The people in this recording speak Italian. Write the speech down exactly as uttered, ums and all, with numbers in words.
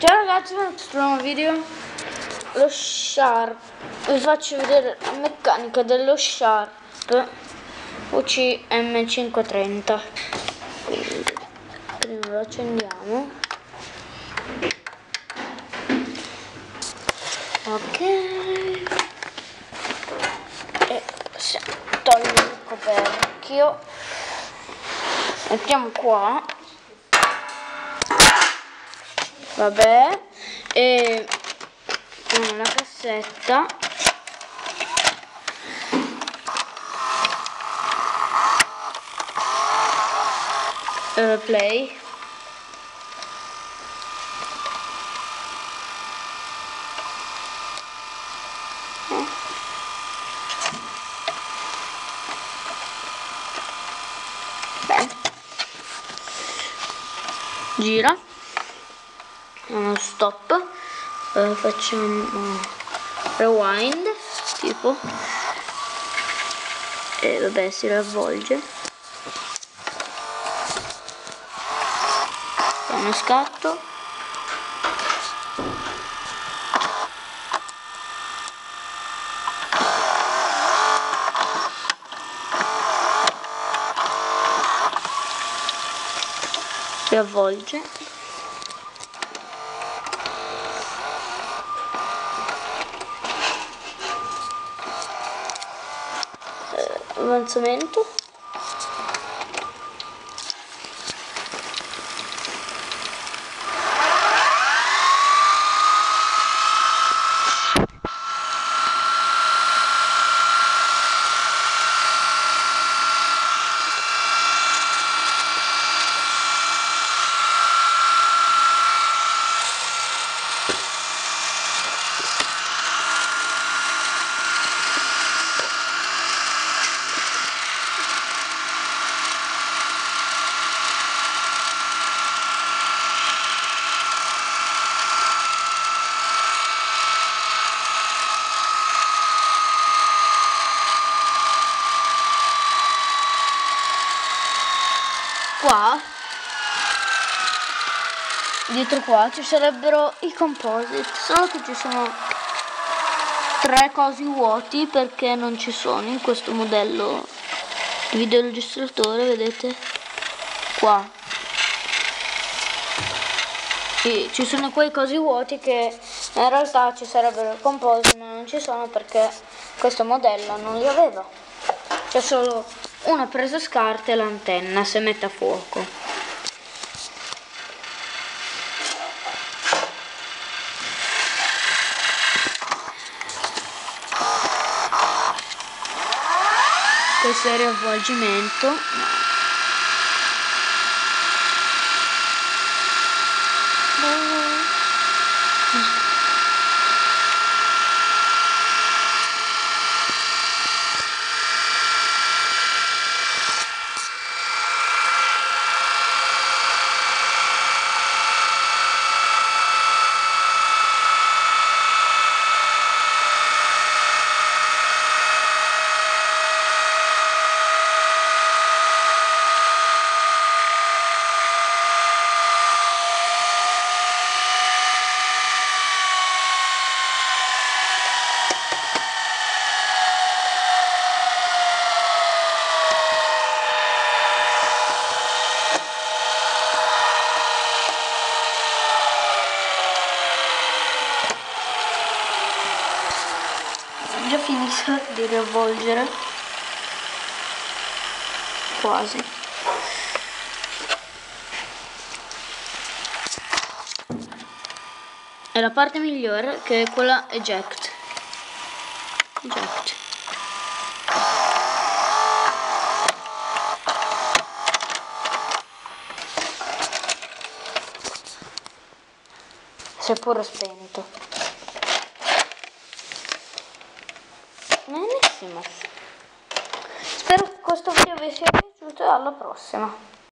Ciao ragazzi, benvenuti su un nuovo video. Lo Sharp, vi faccio vedere la meccanica dello Sharp U C M cinquecentotrenta. Quindi prima lo accendiamo. Ok, e togliamo il coperchio, mettiamo qua. Vabbè, e la cassetta, uh, play, eh. Bene, gira, uno stop, uh, facciamo rewind tipo, e vabbè si riavvolge, uno scatto, riavvolge, avanzamento, qua dietro qua ci sarebbero i composite, solo che ci sono tre cosi vuoti perché non ci sono in questo modello videoregistratore, vedete qua, e ci sono quei cosi vuoti che in realtà ci sarebbero i composite ma non ci sono perché questo modello non li aveva. C'è solo una presa scarta e l'antenna se mette a fuoco. Questo è il riavvolgimento. Già finito di riavvolgere, quasi. E la parte migliore che è quella eject. Eject. Si è pure spento. Benissimo. Spero che questo video vi sia piaciuto e alla prossima.